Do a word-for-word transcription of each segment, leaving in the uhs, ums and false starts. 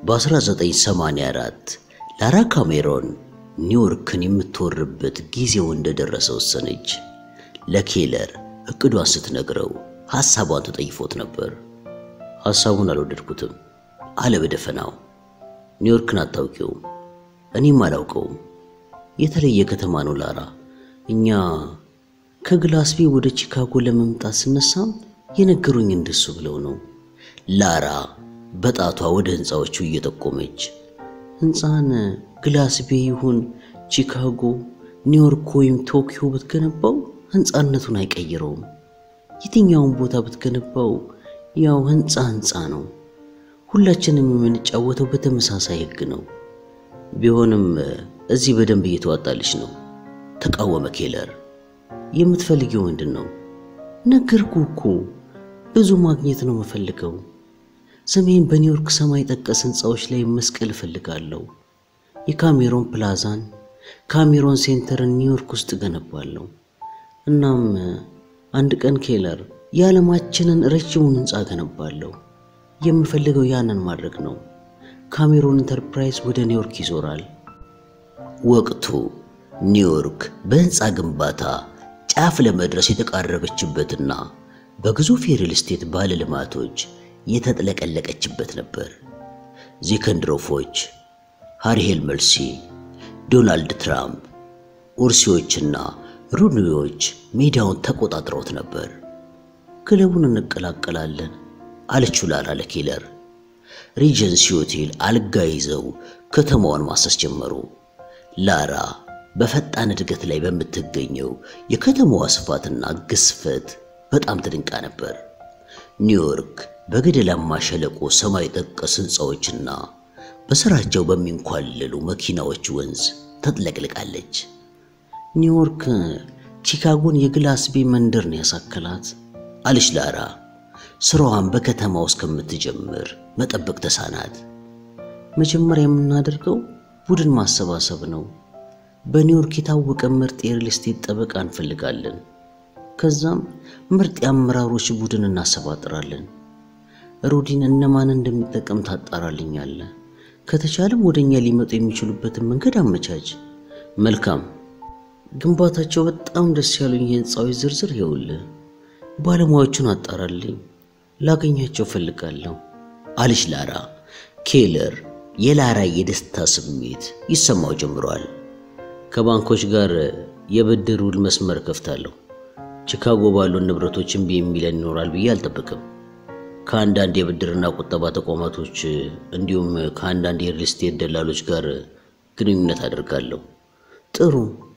በ1984 ላራ ካሜሮን ኒውዮርክን የምትወርበት ጊዜው እንደደረሰ ወሰነች። ለኬለር እቅዷን ስትነግረው ሐሳቧን ተጠይፎት ነበር። ሐሳቡን አልወደድኩትም አለ በደፈናው። ኒውዮርክን አታውቂውም፣ እኔም አላውቀውም። የተለየ ከተማ ነው ላራ። እኛ ከግላስቢ ወደ ቺካጎ ለመምጣት ስነሳም የነገሩኝ እንደሱ ብለው ነው። ላራ በጣቷ ወደ ህንጻዎቹ እየጠቆመች ህንጻን ግላስቢ ይሁን ቺካጎ፣ ኒውዮርክ ወይም ቶኪዮ ብትገነባው ህንጻነቱን አይቀይረውም። የትኛውን ቦታ ብትገነባው ያው ህንጻ ህንጻ ነው። ሁላችንም የምንጫወተው በተመሳሳይ ህግ ነው። ቢሆንም እዚህ በደንብ እየተዋጣልሽ ነው ተቃወመ ኬለር። የምትፈልጊው ምንድነው? ነገርኩህ እኮ ብዙ ማግኘት ነው የምፈልገው። ሰሜን በኒውዮርክ ሰማይ ጠቀስ ህንጻዎች ላይ መስቀል እፈልጋለሁ። የካሜሮን ፕላዛን ካሜሮን ሴንተርን ኒውዮርክ ውስጥ ገነባለሁ። እናም አንድ ቀን ኬለር የዓለማችንን ረጅሙን ህንጻ ገነባለሁ። የምፈልገው ያንን ማድረግ ነው። ካሜሮን ኢንተርፕራይዝ ወደ ኒውዮርክ ይዞራል። ወቅቱ ኒውዮርክ በህንጻ ግንባታ ጫፍ ለመድረስ የተቃረበችበትና በግዙፍ የሪል ስቴት ባለ ልማቶች የተጥለቀለቀችበት ነበር። ዚከንድሮፎች፣ ሃሪሄል መልሲ፣ ዶናልድ ትራምፕ፣ ኡርሲዎችና ሩኒዎች ሜዳውን ተቆጣጥረውት ነበር። ክለቡን እንቀላቀላለን አለችው ላራ ለኬለር። ሪጀንሲ ሆቴል አልጋ ይዘው ከተማዋን ማሰስ ጀመሩ። ላራ በፈጣን እድገት ላይ በምትገኘው የከተማዋ ስፋትና ግዝፈት በጣም ተደንቃ ነበር። ኒውዮርክ በገደላማ ሸለቆ ሰማይ ጠቀስ ህንጻዎችና በስራቸው በሚንኳለሉ መኪናዎች ወንዝ ተጥለቅልቃለች። ኒውዮርክ ቺካጎን የግላስቢ መንደር ነው ያሳከላት አለች ላራ። ስራዋን በከተማው እስከምትጀምር መጠበቅ ተሳናት። መጀመሪያ የምናደርገው ቡድን ማሰባሰብ ነው። በኒውዮርክ የታወቀ ምርጥ የሪል ስቴት ጠበቃ እንፈልጋለን። ከዛም ምርጥ የአመራሮች ቡድን እናሰባጥራለን። ሩዲን እነማን እንደሚጠቀም ታጣራልኛለህ። ከተቻለም ወደኛ ሊመጡ የሚችሉበትን መንገድ አመቻች። መልካም። ግንባታቸው በጣም ደስ ያሉኝ የህንጻዎች ዝርዝር ይኸውልህ። ባለሙያዎቹን አጣራልኝ፣ ላገኛቸው ፈልጋለሁ አለች ላራ። ኬለር የላራ የደስታ ስሜት ይሰማው ጀምሯል። ከባንኮች ጋር የብድር ውል መስመር ከፍታለሁ። ቺካጎ ባሉ ንብረቶችን ቢሚለን ይኖራል ብዬ አልጠብቅም። ከአንዳንድ የብድርና ቁጠባ ተቋማቶች እንዲሁም ከአንዳንድ የሪል ስቴት ደላሎች ጋር ግንኙነት አደርጋለሁ። ጥሩ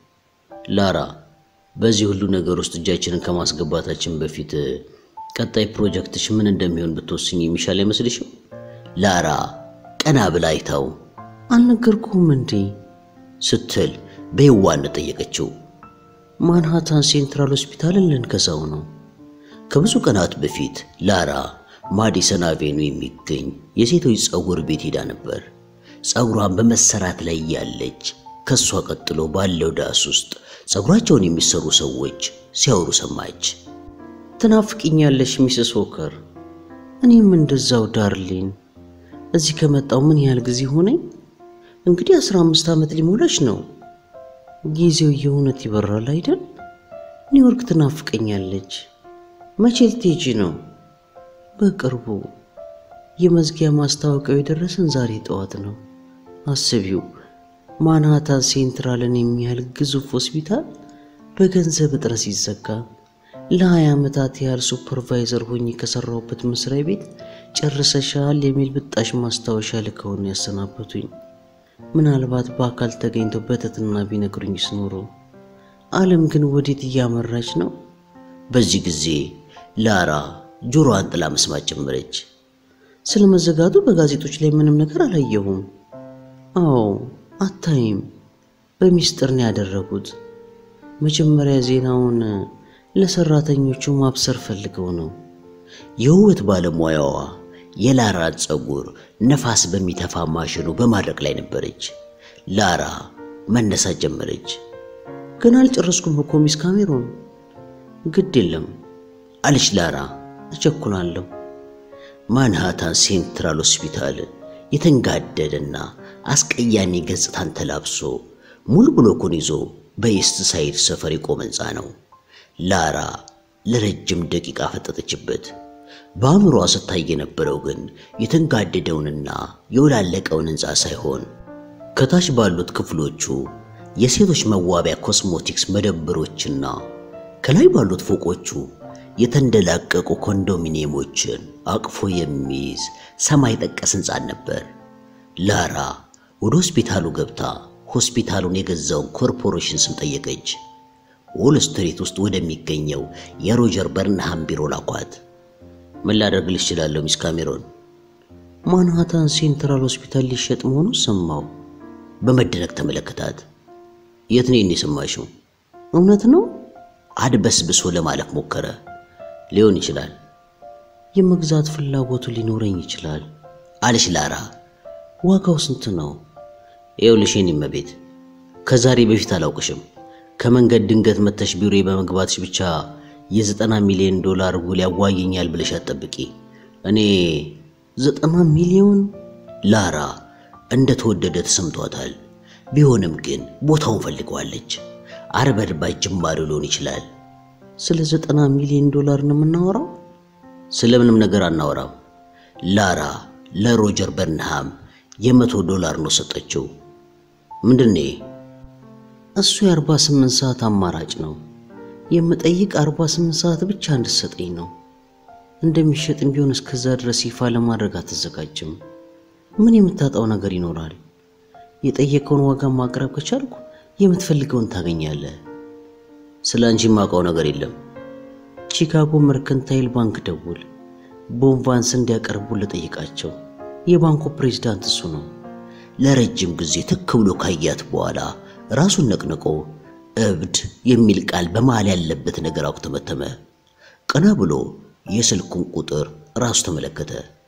ላራ፣ በዚህ ሁሉ ነገር ውስጥ እጃችንን ከማስገባታችን በፊት ቀጣይ ፕሮጀክትሽ ምን እንደሚሆን ብትወስኝ የሚሻል አይመስልሽም? ላራ ቀና ብላ አይታው አልነገርኩም እንዴ ስትል በየዋህነት ጠየቀችው። ማንሃታን ሴንትራል ሆስፒታልን ልንከሳው ነው። ከብዙ ቀናት በፊት ላራ ማዲሰን አቬኑ የሚገኝ የሴቶች ጸጉር ቤት ሄዳ ነበር። ጸጉሯን በመሰራት ላይ ያለች ከሷ ቀጥሎ ባለው ዳስ ውስጥ ጸጉራቸውን የሚሰሩ ሰዎች ሲያወሩ ሰማች። ትናፍቂኛለሽ ሚስስ ዎከር? እኔም እንደዛው ዳርሊን። እዚህ ከመጣው ምን ያህል ጊዜ ሆነኝ? እንግዲህ አስራ አምስት ዓመት ሊሞላሽ ነው። ጊዜው የእውነት ይበራል አይደል? ኒውዮርክ ትናፍቀኛለች። መቼ ልትሄጂ ነው? በቅርቡ። የመዝጊያ ማስታወቂያው የደረሰን ዛሬ ጠዋት ነው። አስቢው፣ ማንሃታን ሴንትራልን የሚያህል ግዙፍ ሆስፒታል በገንዘብ እጥረት ሲዘጋ ለሀያ ዓመታት ያህል ሱፐርቫይዘር ሆኜ ከሰራሁበት መስሪያ ቤት ጨርሰሻል የሚል ብጣሽ ማስታወሻ ልከውን ያሰናበቱኝ። ምናልባት በአካል ተገኝተው በተትና ቢነግሩኝስ ኖሮ። ዓለም ግን ወዴት እያመራች ነው? በዚህ ጊዜ ላራ ጆሮዋን ጥላ መስማት ጀመረች። ስለመዘጋቱ በጋዜጦች ላይ ምንም ነገር አላየሁም። አዎ አታይም፣ በሚስጥር ነው ያደረጉት። መጀመሪያ ዜናውን ለሰራተኞቹ ማብሰር ፈልገው ነው። የውበት ባለሙያዋ የላራ ጸጉር ነፋስ በሚተፋ ማሽኑ በማድረቅ ላይ ነበረች። ላራ መነሳት ጀመረች። ገና አልጨረስኩም እኮ ሚስ ካሜሮን። ግድ የለም አለች ላራ። እቸኩላለሁ። ማንሃታን ሴንትራል ሆስፒታል የተንጋደደና አስቀያሚ ገጽታን ተላብሶ ሙሉ ብሎኩን ይዞ በኢስት ሳይድ ሰፈር የቆመ ሕንፃ ነው። ላራ ለረጅም ደቂቃ ፈጠጠችበት። በአእምሮዋ ስታይ የነበረው ግን የተንጋደደውንና የወላለቀውን ሕንፃ ሳይሆን ከታች ባሉት ክፍሎቹ የሴቶች መዋቢያ ኮስሞቲክስ መደብሮችና ከላይ ባሉት ፎቆቹ የተንደላቀቁ ኮንዶሚኒየሞችን አቅፎ የሚይዝ ሰማይ ጠቀስ ሕንፃ ነበር። ላራ ወደ ሆስፒታሉ ገብታ ሆስፒታሉን የገዛውን ኮርፖሬሽን ስም ጠየቀች። ዎል ስትሪት ውስጥ ወደሚገኘው የሮጀር በርንሃም ቢሮ ላኳት። ምን ላደርግልሽ እችላለሁ ሚስ ካሜሮን? ማንሃታን ሴንትራል ሆስፒታል ሊሸጥ መሆኑን ሰማሁ። በመደነቅ ተመለከታት። የት ነው የሰማሽው? እውነት ነው? አድበስብሶ ለማለፍ ሞከረ። ሊሆን ይችላል። የመግዛት ፍላጎቱ ሊኖረኝ ይችላል አለች ላራ። ዋጋው ስንት ነው? ይኸውልሽ የኔ እመቤት፣ ከዛሬ በፊት አላውቅሽም። ከመንገድ ድንገት መተሽ ቢሮዬ በመግባትሽ ብቻ የዘጠና ሚሊዮን ዶላር ውል ያዋየኛል ብለሽ አትጠብቂ። እኔ ዘጠና ሚሊዮን? ላራ እንደተወደደ ተሰምቷታል። ቢሆንም ግን ቦታውን ፈልገዋለች። አርበድባይ ጅማሬ ሊሆን ይችላል። ስለ ዘጠና ሚሊዮን ዶላር ነው የምናወራው? ስለምንም ነገር አናወራም። ላራ ለሮጀር በርንሃም የመቶ ዶላር ነው ሰጠችው። ምንድነው? እሱ የአርባ ስምንት ሰዓት አማራጭ ነው። የምጠይቅ አርባ ስምንት ሰዓት ብቻ እንድትሰጠኝ ነው። እንደሚሸጥም ቢሆን እስከዛ ድረስ ይፋ ለማድረግ አትዘጋጅም። ምን የምታጣው ነገር ይኖራል? የጠየቀውን ዋጋ ማቅረብ ከቻልኩ የምትፈልገውን ታገኛለህ። ስላንቺ ማውቀው ነገር የለም። ቺካጎ መርከንታይል ባንክ ደውል። ቦንቫንስ እንዲያቀርቡ ለጠይቃቸው። የባንኩ ፕሬዝዳንት እሱ ነው። ለረጅም ጊዜ ትክ ብሎ ካያት በኋላ ራሱን ነቅንቆ እብድ የሚል ቃል በመሃል ያለበት ነገር አቁተመተመ። ቀና ብሎ የስልኩን ቁጥር ራሱ ተመለከተ።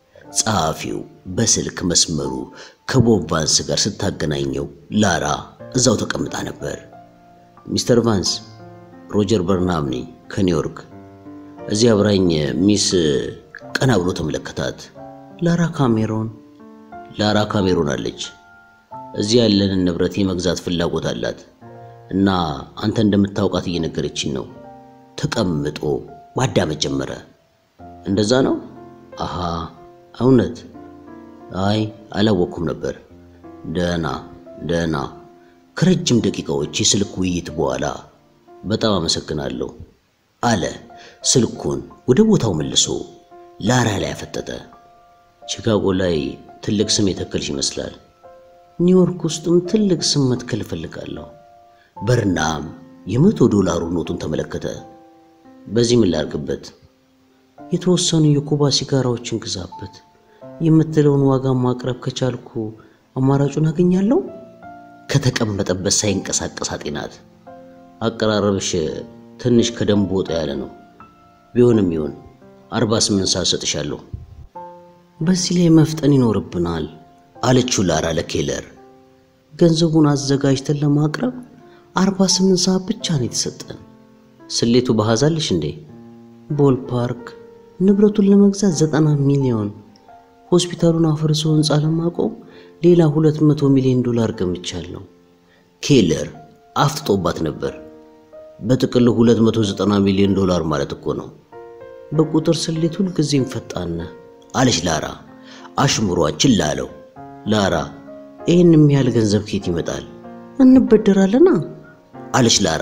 ጻፊው በስልክ መስመሩ ከቦብ ቫንስ ጋር ስታገናኘው ላራ እዛው ተቀምጣ ነበር። ሚስተር ቫንስ፣ ሮጀር በርንሃም ነኝ ከኒውዮርክ። እዚህ አብራኝ ሚስ ቀና ብሎ ተመለከታት። ላራ ካሜሮን? ላራ ካሜሮን አለች። እዚህ ያለንን ንብረት የመግዛት ፍላጎት አላት እና አንተ እንደምታውቃት እየነገረችኝ ነው። ተቀምጦ ማዳመጥ ጀመረ። እንደዛ ነው? አሃ፣ እውነት? አይ አላወኩም ነበር። ደህና ደህና። ከረጅም ደቂቃዎች የስልክ ውይይት በኋላ በጣም አመሰግናለሁ አለ። ስልኩን ወደ ቦታው መልሶ ላራ ላይ አፈጠጠ። ቺካጎ ላይ ትልቅ ስም የተከልሽ ይመስላል። ኒውዮርክ ውስጥም ትልቅ ስም መትከል ፈልጋለሁ። በርንሃም የመቶ ዶላሩ ኖቱን ተመለከተ። በዚህ ምን ላርግበት? የተወሰኑ የኩባ ሲጋራዎችን ግዛበት። የምትለውን ዋጋ ማቅረብ ከቻልኩ አማራጩን አገኛለሁ። ከተቀመጠበት ሳይንቀሳቀስ አጤናት። አቀራረብሽ ትንሽ ከደንብ ወጣ ያለ ነው። ቢሆንም ይሁን አርባ ስምንት ሰዓት ሰጥሻለሁ። በዚህ ላይ መፍጠን ይኖርብናል አለችው ላራ ለኬለር። ገንዘቡን አዘጋጅተን ለማቅረብ አርባ ስምንት ሰዓት ብቻ ነው የተሰጠን። ስሌቱ በሐዛልሽ እንዴ? ቦል ፓርክ ንብረቱን ለመግዛት ዘጠና ሚሊዮን፣ ሆስፒታሉን አፈርሶ ሕንፃ ለማቆም ሌላ ሁለት መቶ ሚሊዮን ዶላር ገምቻለሁ። ኬለር አፍጥጦባት ነበር። በጥቅሉ ሁለት መቶ ዘጠና ሚሊዮን ዶላር ማለት እኮ ነው። በቁጥር ስሌት ሁሉ ጊዜም ፈጣን ነህ አለች ላራ አሽሙሯን ችላ አለው። ላራ ይሄንም ያህል ገንዘብ ከየት ይመጣል? እንበደራለና አለች ላራ።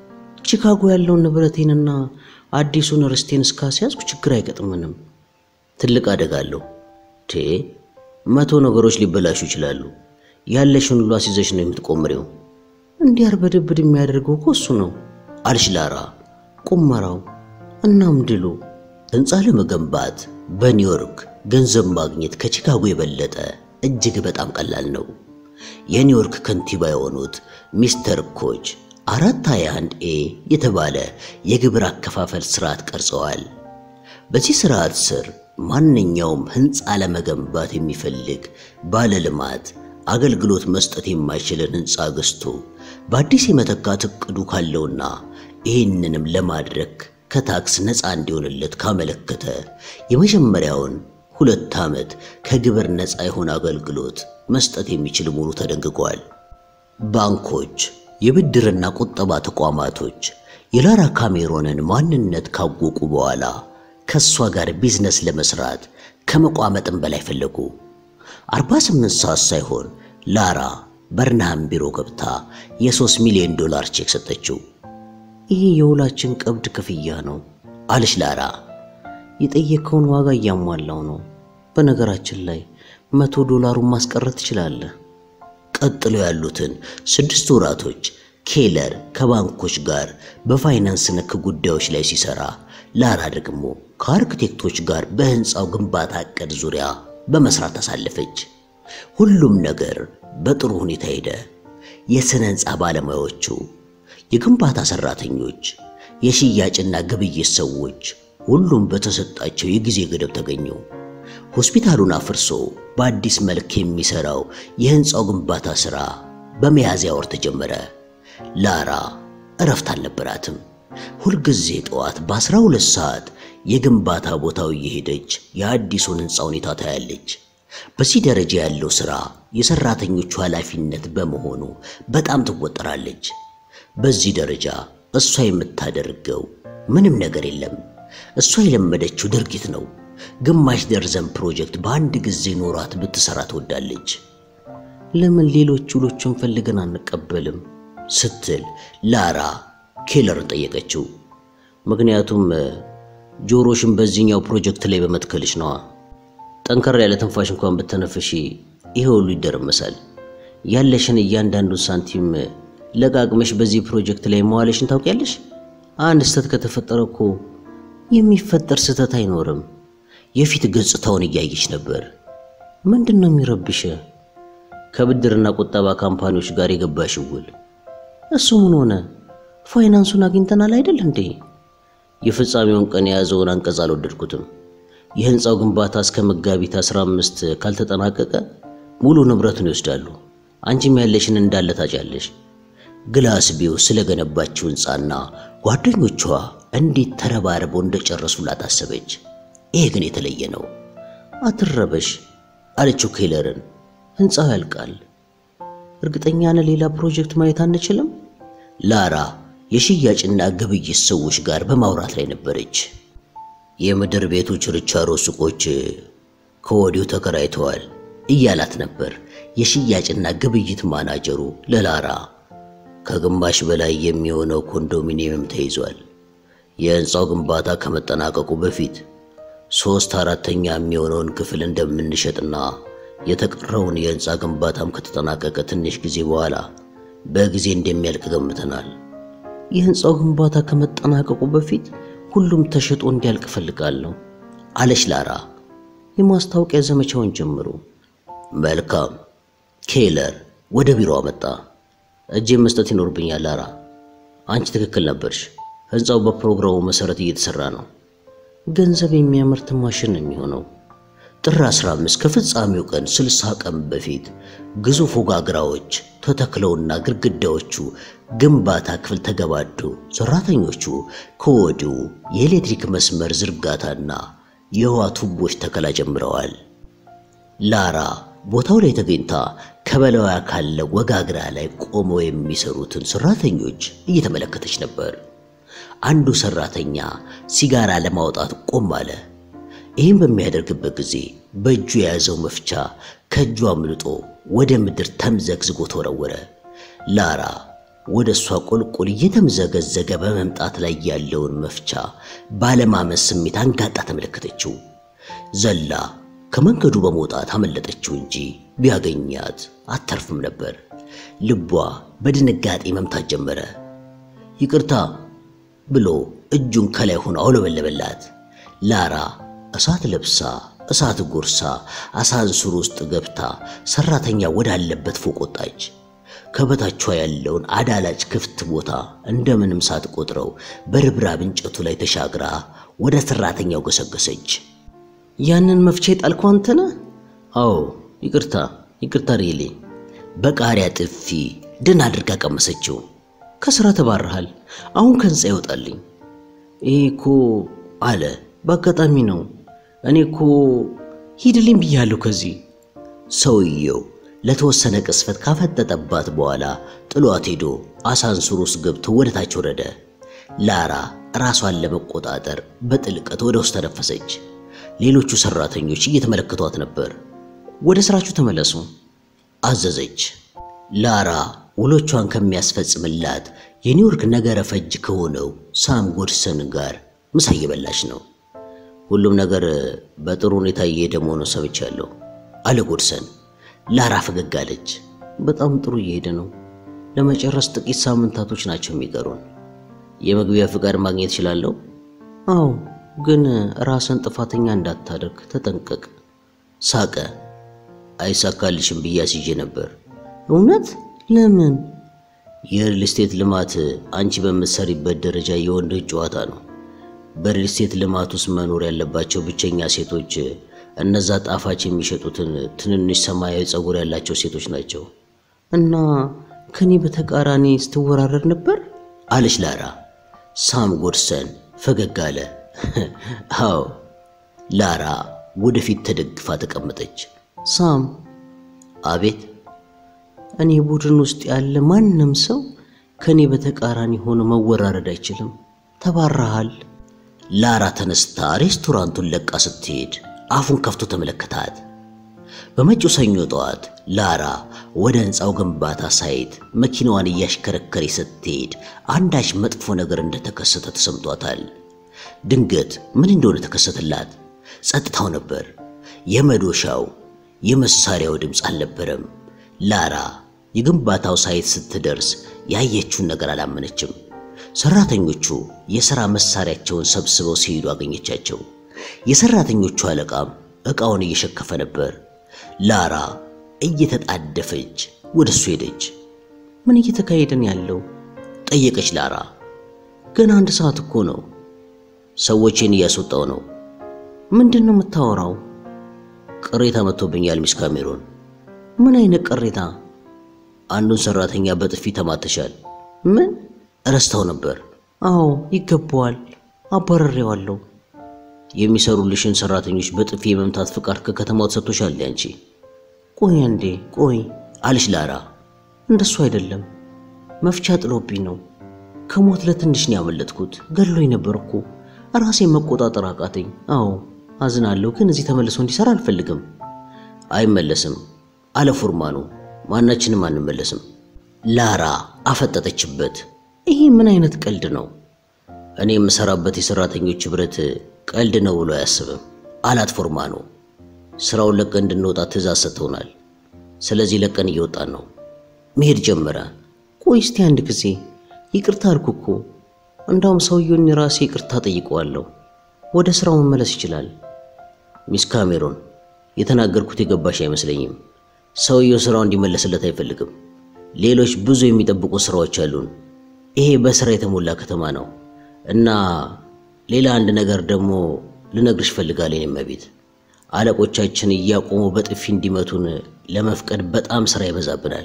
ቺካጎ ያለውን ንብረቴንና አዲሱን ርስቴን እስካስያዝኩ ችግር አይገጥመንም። ትልቅ አደጋ አለው። ቴ መቶ ነገሮች ሊበላሹ ይችላሉ። ያለሽን ሁሉ አስይዘሽ ነው የምትቆምሪው። እንዲያርበደብድ የሚያደርገው እኮ እሱ ነው አለች ላራ። ቁመራው እናም ድሉ። ሕንፃ ለመገንባት በኒውዮርክ ገንዘብ ማግኘት ከቺካጎ የበለጠ እጅግ በጣም ቀላል ነው። የኒውዮርክ ከንቲባ የሆኑት ሚስተር ኮች አራት ሃያ አንድ ኤ የተባለ የግብር አከፋፈል ስርዓት ቀርጸዋል። በዚህ ስርዓት ስር ማንኛውም ሕንፃ ለመገንባት የሚፈልግ ባለ ልማት አገልግሎት መስጠት የማይችልን ሕንፃ ገዝቶ በአዲስ የመተካት እቅዱ ካለውና ይህንንም ለማድረግ ከታክስ ነፃ እንዲሆንለት ካመለከተ የመጀመሪያውን ሁለት ዓመት ከግብር ነፃ የሆነ አገልግሎት መስጠት የሚችል መሆኑ ተደንግጓል። ባንኮች፣ የብድርና ቁጠባ ተቋማቶች የላራ ካሜሮንን ማንነት ካወቁ በኋላ ከሷ ጋር ቢዝነስ ለመስራት ከመቋመጥም በላይ ፈለጉ። አርባ ስምንት ሰዓት ሳይሆን ላራ በርናም ቢሮ ገብታ የሶስት ሚሊዮን ዶላር ቼክ ሰጠችው። ይሄ የውላችን ቀብድ ክፍያ ነው አለች ላራ። የጠየቀውን ዋጋ እያሟላው ነው። በነገራችን ላይ መቶ ዶላሩን ማስቀረት ትችላለህ። ቀጥሎ ያሉትን ስድስት ወራቶች ኬለር ከባንኮች ጋር በፋይናንስ ነክ ጉዳዮች ላይ ሲሰራ፣ ላራ ደግሞ ከአርክቴክቶች ጋር በህንጻው ግንባታ ዕቅድ ዙሪያ በመስራት አሳለፈች። ሁሉም ነገር በጥሩ ሁኔታ ሄደ። የሥነ ህንጻ ባለሙያዎቹ፣ የግንባታ ሰራተኞች፣ የሽያጭና ግብይት ሰዎች ሁሉም በተሰጣቸው የጊዜ ገደብ ተገኙ። ሆስፒታሉን አፍርሶ በአዲስ መልክ የሚሰራው የህንጻው ግንባታ ሥራ በሚያዝያ ወር ተጀመረ። ላራ እረፍት አልነበራትም። ሁልጊዜ ጠዋት በአስራ ሁለት ሰዓት የግንባታ ቦታው እየሄደች የአዲሱን ህንጻ ሁኔታ ታያለች። በዚህ ደረጃ ያለው ሥራ የሰራተኞቹ ኃላፊነት በመሆኑ በጣም ትወጠራለች። በዚህ ደረጃ እሷ የምታደርገው ምንም ነገር የለም። እሷ የለመደችው ድርጊት ነው። ግማሽ ደርዘን ፕሮጀክት በአንድ ጊዜ ኖራት ብትሰራ ትወዳለች። ለምን ሌሎች ውሎችን ፈልገን አንቀበልም ስትል ላራ ኬለርን ጠየቀችው። ምክንያቱም ጆሮሽን በዚህኛው ፕሮጀክት ላይ በመትከልሽ ነዋ። ጠንከር ያለ ትንፋሽ እንኳን ብትነፍሺ ይሄ ሁሉ ይደረመሳል። ያለሽን እያንዳንዱን ሳንቲም ለጋግመሽ በዚህ ፕሮጀክት ላይ መዋለሽን ታውቂያለሽ። አንድ ስህተት ከተፈጠረ እኮ የሚፈጠር ስህተት አይኖርም። የፊት ገጽታውን እያየች ነበር። ምንድነው የሚረብሽ? ከብድርና ቁጠባ ካምፓኒዎች ጋር የገባሽው ውል እሱ ምን ሆነ? ፋይናንሱን አግኝተናል አይደል እንዴ? የፍጻሜውን ቀን የያዘውን አንቀጽ አልወደድኩትም። የህንጻው ግንባታ እስከ መጋቢት አስራ አምስት ካልተጠናቀቀ ሙሉ ንብረቱን ይወስዳሉ። አንቺም ያለሽን እንዳለ ታጫለሽ። ግላስቢው ስለገነባችው ህንጻና ጓደኞቿ እንዴት ተረባርበው እንደጨረሱላት አሰበች። ይሄ ግን የተለየ ነው። አትረበሽ አለችው ኬለርን። ህንጻው ያልቃል። እርግጠኛ ነህ ሌላ ፕሮጀክት ማየት አንችልም? ላራ የሽያጭና ግብይት ሰዎች ጋር በማውራት ላይ ነበረች። የምድር ቤቶች ችርቻሮ ሱቆች ከወዲሁ ተከራይተዋል እያላት ነበር የሽያጭና ግብይት ማናጀሩ ለላራ። ከግማሽ በላይ የሚሆነው ኮንዶሚኒየም ተይዟል። የህንጻው ግንባታ ከመጠናቀቁ በፊት ሶስት አራተኛ የሚሆነውን ክፍል እንደምንሸጥና የተቀረውን የህንጻ ግንባታም ከተጠናቀቀ ትንሽ ጊዜ በኋላ በጊዜ እንደሚያልቅ ገምተናል። የህንጻው ግንባታ ከመጠናቀቁ በፊት ሁሉም ተሸጦ እንዲያልቅ ፈልጋለሁ አለች ላራ። የማስታወቂያ ዘመቻውን ጀምሩ። መልካም። ኬለር ወደ ቢሮ መጣ። እጄ መስጠት ይኖርብኛል ላራ። አንቺ ትክክል ነበርሽ። ህንጻው በፕሮግራሙ መሰረት እየተሰራ ነው። ገንዘብ የሚያመርት ማሽን ነው የሚሆነው። ጥር አስራ አምስት ከፍጻሜው ቀን ስልሳ ቀን በፊት ግዙፍ ወጋግራዎች ተተክለውና ግድግዳዎቹ ግንባታ ክፍል ተገባዶ ሰራተኞቹ ከወዲሁ የኤሌክትሪክ መስመር ዝርጋታና የውሃ ቱቦች ተከላ ጀምረዋል። ላራ ቦታው ላይ ተገኝታ ከበላዋ ካለ ወጋግራ ላይ ቆመው የሚሰሩትን ሰራተኞች እየተመለከተች ነበር። አንዱ ሰራተኛ ሲጋራ ለማውጣት ቆም አለ። ይህን በሚያደርግበት ጊዜ በእጁ የያዘው መፍቻ ከእጁ አምልጦ ወደ ምድር ተምዘግዝጎ ተወረወረ። ላራ ወደ እሷ ቁልቁል እየተምዘገዘገ በመምጣት ላይ ያለውን መፍቻ ባለማመን ስሜት አንጋጣ ተመለከተችው። ዘላ ከመንገዱ በመውጣት አመለጠችው እንጂ ቢያገኛት አተርፍም ነበር። ልቧ በድንጋጤ መምታት ጀመረ። ይቅርታ ብሎ እጁን ከላይ ሆኖ አውለበለበላት። ላራ እሳት ለብሳ እሳት ጎርሳ አሳንሱር ውስጥ ገብታ ሰራተኛ ወዳለበት ፎቅ ወጣች። ከበታቿ ያለውን አዳላጭ ክፍት ቦታ እንደምንም ሳትቆጥረው በርብራብ እንጨቱ ላይ ተሻግራ ወደ ሰራተኛው ገሰገሰች። ያንን መፍቻ የጣልከው አንተ ነህ? አዎ ይቅርታ ይቅርታ ሪሊ። በቃሪያ ጥፊ ድን አድርጋ ቀመሰችው። ከስራ ተባረሃል። አሁን ከንጻ ይወጣልኝ። ይሄ እኮ አለ በአጋጣሚ ነው። እኔ እኮ ሂድልኝ ብያለሁ ከዚህ። ሰውየው ለተወሰነ ቅስፈት ካፈጠጠባት በኋላ ጥሏት ሄዶ አሳንሱር ውስጥ ገብቶ ወደ ታች ወረደ። ላራ ራሷን ለመቆጣጠር በጥልቀት ወደ ውስጥ ተነፈሰች። ሌሎቹ ሰራተኞች እየተመለከቷት ነበር። ወደ ስራችሁ ተመለሱ አዘዘች። ላራ ውሎቿን ከሚያስፈጽምላት የኒውዮርክ ነገረ ፈጅ ከሆነው ሳም ጎድሰን ጋር ምሳ እየበላች ነው። ሁሉም ነገር በጥሩ ሁኔታ እየሄደ መሆኑን ሰምቻለሁ አለ ጎድሰን። ላራ ፈገግ አለች። በጣም ጥሩ እየሄደ ነው። ለመጨረስ ጥቂት ሳምንታቶች ናቸው የሚቀሩን። የመግቢያ ፍቃድ ማግኘት እችላለሁ? አዎ፣ ግን ራስን ጥፋተኛ እንዳታደርግ ተጠንቀቅ። ሳቀ። አይሳካልሽም ብዬ አስይዤ ነበር። እውነት? ለምን? የሪል ስቴት ልማት አንቺ በምትሰሪበት ደረጃ የወንዶች ጨዋታ ነው። በሪል ስቴት ልማት ውስጥ መኖር ያለባቸው ብቸኛ ሴቶች እነዛ ጣፋጭ የሚሸጡትን ትንንሽ ሰማያዊ ጸጉር ያላቸው ሴቶች ናቸው። እና ከኔ በተቃራኒ ስትወራረድ ነበር አለች ላራ። ሳም ጎድሰን ፈገግ አለ። አዎ። ላራ ወደፊት ተደግፋ ተቀመጠች። ሳም። አቤት። እኔ ቡድን ውስጥ ያለ ማንንም ሰው ከኔ በተቃራኒ ሆኖ መወራረድ አይችልም። ተባረሃል። ላራ ተነስታ ሬስቶራንቱን ለቃ ስትሄድ አፉን ከፍቶ ተመለከታት። በመጪው ሰኞ ጠዋት ላራ ወደ ህንጻው ግንባታ ሳይት መኪናዋን እያሽከረከረች ስትሄድ አንዳች መጥፎ ነገር እንደተከሰተ ተሰምቷታል። ድንገት ምን እንደሆነ ተከሰተላት። ጸጥታው ነበር። የመዶሻው የመሳሪያው ድምጽ አልነበረም። ላራ የግንባታው ሳይት ስትደርስ ያየችውን ነገር አላመነችም። ሰራተኞቹ የሥራ መሳሪያቸውን ሰብስበው ሲሄዱ አገኘቻቸው። የሰራተኞቹ አለቃም ዕቃውን እየሸከፈ ነበር። ላራ እየተጣደፈች ወደሱ ሄደች። ምን እየተካሄደ ነው ያለው? ጠየቀች ላራ። ገና አንድ ሰዓት እኮ ነው። ሰዎችን እያስወጣው ነው። ምንድነው የምታወራው? ቅሬታ መጥቶብኛል ሚስ ካሜሮን። ምን አይነት ቅሬታ? አንዱን ሰራተኛ በጥፊ ተማተሻል። ምን? ረስተው ነበር። አዎ ይገባዋል፣ አባረሬዋለሁ። የሚሰሩልሽን ሰራተኞች በጥፊ የመምታት ፍቃድ ከከተማው ተሰጥቶሻል ያንቺ? ቆይ አንዴ ቆይ አለች ላራ። እንደሱ አይደለም፣ መፍቻ ጥሎብኝ ነው። ከሞት ለትንሽ ነው ያመለጥኩት። ገድሎኝ ነበርኩ። ራሴን መቆጣጠር አቃተኝ። አዎ አዝናለሁ፣ ግን እዚህ ተመልሶ እንዲሰራ አልፈልግም። አይመለስም አለ ፉርማኑ። ማናችንም አንመለስም። ላራ አፈጠጠችበት። ይሄ ምን አይነት ቀልድ ነው? እኔ የምሰራበት የሰራተኞች ህብረት ቀልድ ነው ብሎ አያስብም አላት ፉርማኑ። ስራውን ለቀን እንድንወጣ ትእዛዝ ሰጥተውናል። ስለዚህ ለቀን እየወጣን ነው። መሄድ ጀመረ። ቆይ እስቲ አንድ ጊዜ ይቅርታ አልኩ እኮ። እንዳውም ሰውየውን ራሴ ይቅርታ ጠይቀዋለሁ። ወደ ስራው መመለስ ይችላል። ሚስ ካሜሮን፣ የተናገርኩት የገባሽ አይመስለኝም። ሰውየው ስራው እንዲመለስለት አይፈልግም። ሌሎች ብዙ የሚጠብቁ ስራዎች አሉን። ይሄ በስራ የተሞላ ከተማ ነው። እና ሌላ አንድ ነገር ደግሞ ልነግርሽ ፈልጋለሁ የመቤት። አለቆቻችን እያቆሙ በጥፊ እንዲመቱን ለመፍቀድ በጣም ስራ ይበዛብናል።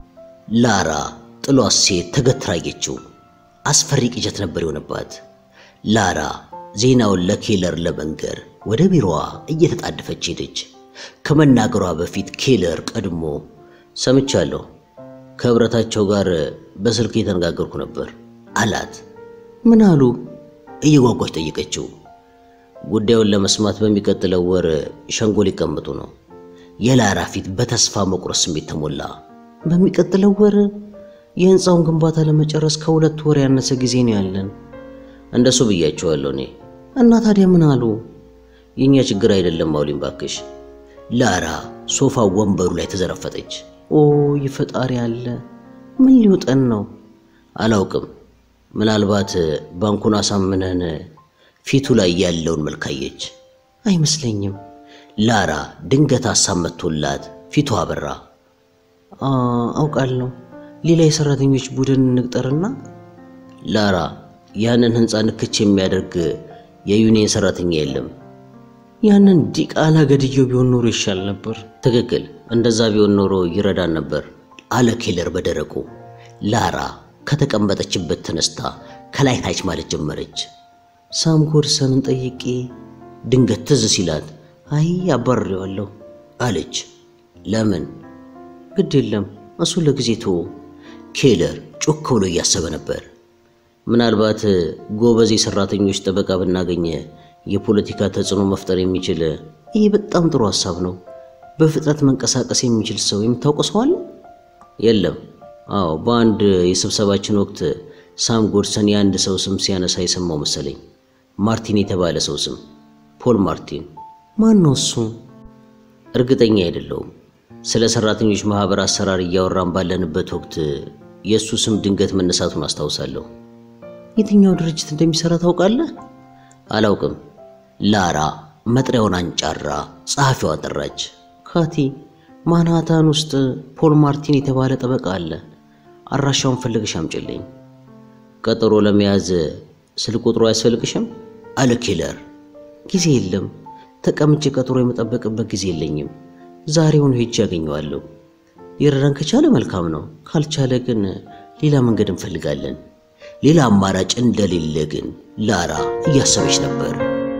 ላራ ጥሏት ሴት ተገትራየችው። አስፈሪ ቅዠት ነበር የሆነባት። ላራ ዜናውን ለኬለር ለመንገር ወደ ቢሮዋ እየተጣደፈች ሄደች። ከመናገሯ በፊት ኬለር ቀድሞ ሰምቻለሁ፣ ከህብረታቸው ጋር በስልክ እየተነጋገርኩ ነበር አላት። ምን አሉ? እየጓጓች ጠየቀችው። ጉዳዩን ለመስማት በሚቀጥለው ወር ሸንጎ ሊቀመጡ ነው። የላራ ፊት በተስፋ መቁረጥ ስሜት ተሞላ። በሚቀጥለው ወር? የህንጻውን ግንባታ ለመጨረስ ከሁለት ወር ያነሰ ጊዜ ነው ያለን። እንደሱ ብያቸዋለሁ እኔ። እና ታዲያ ምን አሉ? የኛ ችግር አይደለም አውሊን ባክሽ። ላራ ሶፋ ወንበሩ ላይ ተዘረፈጠች። ኦ ይፈጣሪ አለ። ምን ሊውጠን ነው? አላውቅም። ምናልባት ባንኩን አሳምነን ፊቱ ላይ ያለውን መልካየች። አይመስለኝም። ላራ ድንገት አሳመቶላት ፊቱ አበራ። አውቃለሁ፣ ሌላ የሰራተኞች ቡድን እንቅጠርና። ላራ ያንን ህንጻ ንክች የሚያደርግ የዩኒየን ሰራተኛ የለም። ያንን ዲቃላ ገድየው ቢሆን ኖሮ ይሻል ነበር። ትክክል፣ እንደዛ ቢሆን ኖሮ ይረዳን ነበር አለ ኬለር በደረቁ። ላራ ከተቀመጠችበት ተነስታ ከላይ ታች ማለት ጀመረች። ሳም ጎድሰንን ጠይቄ ድንገት ትዝ ሲላት አይ አባርሬዋለሁ አለች። ለምን? ግድ የለም እሱ ለጊዜው። ኬለር ጮክ ብሎ እያሰበ ነበር። ምናልባት ጎበዝ የሰራተኞች ጠበቃ ብናገኘ የፖለቲካ ተጽዕኖ መፍጠር የሚችል ይሄ በጣም ጥሩ ሐሳብ ነው። በፍጥነት መንቀሳቀስ የሚችል ሰው የምታውቀው ሰው አለ? የለም። አዎ በአንድ የስብሰባችን ወቅት ሳም ጎድሰን የአንድ ሰው ስም ሲያነሳ የሰማው መሰለኝ። ማርቲን የተባለ ሰው ስም። ፖል ማርቲን። ማን ነው እሱ? እርግጠኛ አይደለሁም። ስለ ሰራተኞች ማህበር አሰራር እያወራን ባለንበት ወቅት የሱ ስም ድንገት መነሳቱን አስታውሳለሁ። የትኛው ድርጅት እንደሚሰራ ታውቃለህ? አላውቅም። ላራ መጥሪያውን አንጫራ ጸሐፊዋን ጠራች። ካቲ ማንሃታን ውስጥ ፖል ማርቲን የተባለ ጠበቃ አለ። አድራሻውን ፈልገሽ አምጪልኝ። ቀጠሮ ለመያዝ ስልክ ቁጥሩ አያስፈልግሽም? አለ ኬለር። ጊዜ የለም። ተቀምጬ ቀጠሮ የመጠበቅበት ጊዜ የለኝም። ዛሬውን ሄጄ ያገኘዋለሁ። ይረዳን ከቻለ መልካም ነው፣ ካልቻለ ግን ሌላ መንገድ እንፈልጋለን። ሌላ አማራጭ እንደሌለ ግን ላራ እያሰበች ነበር።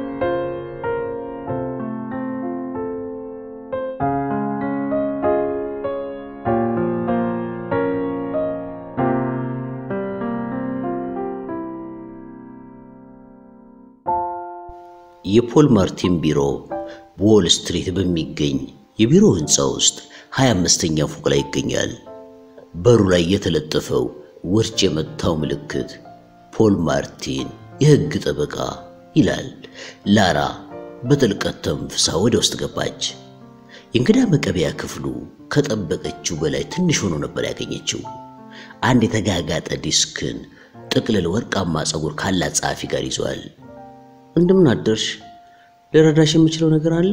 የፖል ማርቲን ቢሮ በዎል ስትሪት በሚገኝ የቢሮ ህንጻ ውስጥ ሃያ አምስተኛ ፎቅ ላይ ይገኛል። በሩ ላይ የተለጠፈው ውርጭ የመታው ምልክት ፖል ማርቲን የህግ ጠበቃ ይላል። ላራ በጥልቀት ተንፍሳ ወደ ውስጥ ገባች። የእንግዳ መቀበያ ክፍሉ ከጠበቀችው በላይ ትንሽ ሆኖ ነበር ያገኘችው። አንድ የተጋጋጠ ዲስክን ጥቅልል ወርቃማ ጸጉር ካላት ጸሐፊ ጋር ይዟል። እንደምን አደርሽ? ለረዳሽ የምችለው ነገር አለ?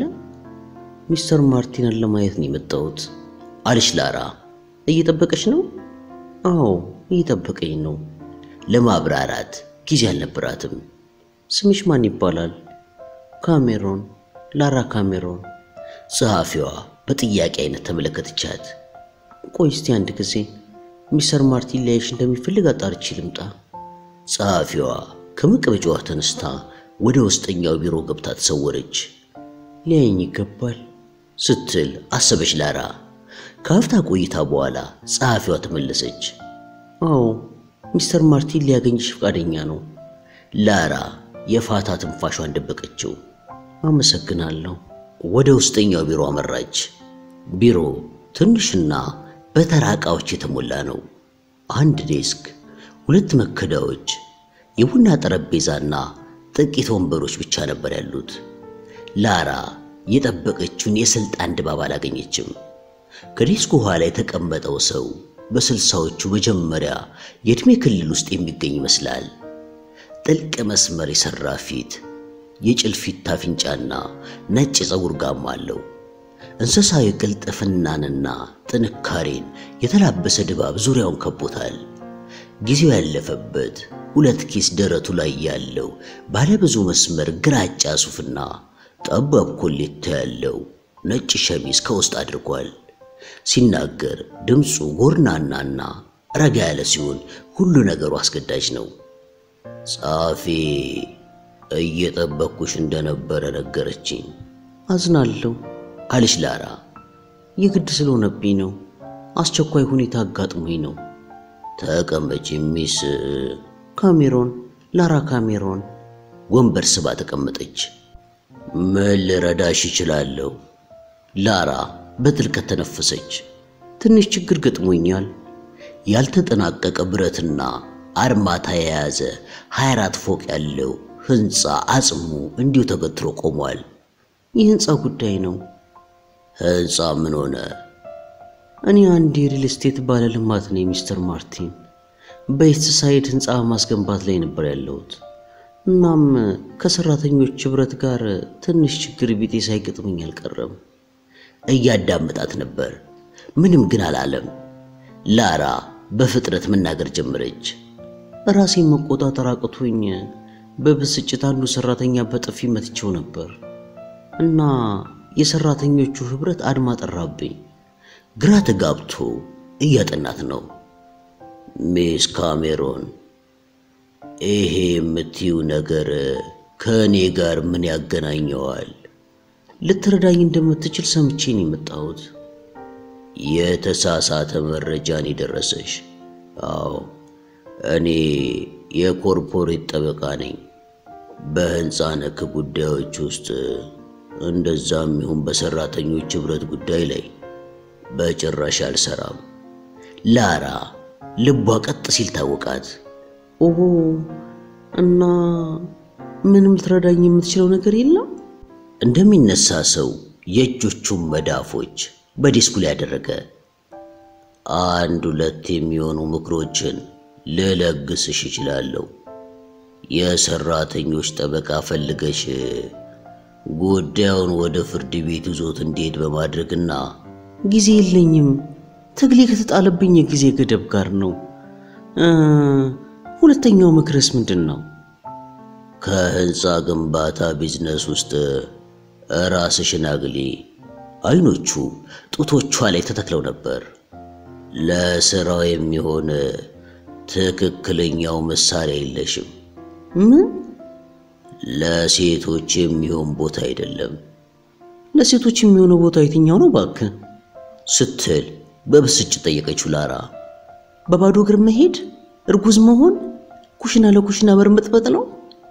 ሚስተር ማርቲንን ለማየት ነው የመጣሁት አለች ላራ። እየጠበቀሽ ነው? አዎ እየጠበቀኝ ነው። ለማብራራት ጊዜ አልነበራትም። ስምሽ ማን ይባላል? ካሜሮን። ላራ ካሜሮን። ጸሐፊዋ በጥያቄ አይነት ተመለከተቻት። ቆይ እስቲ አንድ ጊዜ ሚስተር ማርቲን ሊያይሽ እንደሚፈልግ አጣርቼ ልምጣ። ጸሐፊዋ ከመቀመጫዋ ተነስታ ወደ ውስጠኛው ቢሮ ገብታ ተሰወረች። ሊያየኝ ይገባል ስትል አሰበች ላራ። ከአፍታ ቆይታ በኋላ ጸሐፊዋ ተመለሰች። አዎ ሚስተር ማርቲን ሊያገኝሽ ፈቃደኛ ነው። ላራ የፋታ ትንፋሿን ደበቀችው። አመሰግናለሁ። ወደ ውስጠኛው ቢሮ አመራች። ቢሮ ትንሽና በተራ ዕቃዎች የተሞላ ነው። አንድ ዴስክ፣ ሁለት መከዳዎች፣ የቡና ጠረጴዛና ጥቂት ወንበሮች ብቻ ነበር ያሉት። ላራ የጠበቀችውን የስልጣን ድባብ አላገኘችም። ከዲስኩ ኋላ የተቀመጠው ሰው በስልሳዎቹ መጀመሪያ የእድሜ ክልል ውስጥ የሚገኝ ይመስላል። ጥልቅ መስመር የሰራ ፊት፣ የጭልፊት አፍንጫና ነጭ ጸጉር ጋማ አለው። እንስሳዊ ቅልጥፍናንና ጥንካሬን የተላበሰ ድባብ ዙሪያውን ከቦታል። ጊዜው ያለፈበት ሁለት ኪስ ደረቱ ላይ ያለው ባለ ብዙ መስመር ግራጫ ሱፍና ጠባብ ኮሌታ ያለው ነጭ ሸሚዝ ከውስጥ አድርጓል። ሲናገር ድምፁ ጎርናናና ረጋ ያለ ሲሆን ሁሉ ነገሩ አስገዳጅ ነው። ጻፊ እየጠበቅኩሽ እንደነበረ ነገረችኝ። አዝናለሁ አለች ላራ። የግድ ስለሆነብኝ ነው። አስቸኳይ ሁኔታ አጋጥሞኝ ነው። ተቀመጪ ሚስ ካሜሮን። ላራ ካሜሮን ወንበር ስባ ተቀመጠች። ምን ልረዳሽ እችላለሁ? ላራ በጥልቀት ተነፈሰች። ትንሽ ችግር ገጥሞኛል። ያልተጠናቀቀ ብረትና አርማታ የያዘ ሃያ አራት ፎቅ ያለው ህንጻ አጽሙ እንዲሁ ተገትሮ ቆሟል። ይህ ህንጻ ጉዳይ ነው። ህንጻ ምን ሆነ? እኔ አንድ የሪል ስቴት ባለ ልማት ነኝ ሚስተር ማርቲን። በኢስት ሳይድ ህንጻ ማስገንባት ላይ ነበር ያለሁት። እናም ከሰራተኞች ህብረት ጋር ትንሽ ችግር ቢጤ ሳይገጥመኝ አልቀረም። እያዳመጣት ነበር። ምንም ግን አላለም። ላራ በፍጥነት መናገር ጀመረች። ራሴን መቆጣጠር አቅቶኝ በብስጭት አንዱ ሰራተኛ በጥፊ መትቼው ነበር እና የሰራተኞቹ ህብረት አድማ ጠራብኝ። ግራ ተጋብቶ እያጠናት ነው። ሚስ ካሜሮን፣ ይሄ የምትይው ነገር ከእኔ ጋር ምን ያገናኘዋል? ልትረዳኝ እንደምትችል ሰምቼ ነው የመጣሁት። የተሳሳተ መረጃን ይደረሰሽ? አዎ፣ እኔ የኮርፖሬት ጠበቃ ነኝ። በህንፃ ነክ ጉዳዮች ውስጥ እንደዛም ይሁን በሰራተኞች ህብረት ጉዳይ ላይ በጭራሽ አልሰራም። ላራ ልቧ ቀጥ ሲል ታወቃት። ኦሆ፣ እና ምንም ልትረዳኝ የምትችለው ነገር የለም? እንደሚነሳ ሰው የእጆቹን መዳፎች በዲስኩ ላይ ያደረገ። አንድ ሁለት የሚሆኑ ምክሮችን ልለግስሽ እችላለሁ። የሰራተኞች ጠበቃ ፈልገሽ ጉዳዩን ወደ ፍርድ ቤት ይዞት እንዲሄድ በማድረግና ጊዜ የለኝም፣ ትግሌ ከተጣለብኝ የጊዜ ገደብ ጋር ነው። ሁለተኛው ምክርስ ምንድነው? ከህንፃ ግንባታ ቢዝነስ ውስጥ ራስሽን አግሊ። አይኖቹ ጡቶቿ ላይ ተተክለው ነበር። ለስራው የሚሆን ትክክለኛው መሳሪያ የለሽም። ምን? ለሴቶች የሚሆን ቦታ አይደለም። ለሴቶች የሚሆነው ቦታ የትኛው ነው ባክህ? ስትል በብስጭት ጠየቀችው ላራ። በባዶ እግር መሄድ፣ እርጉዝ መሆን፣ ኩሽና ለኩሽና በርመጥበጥ ነው?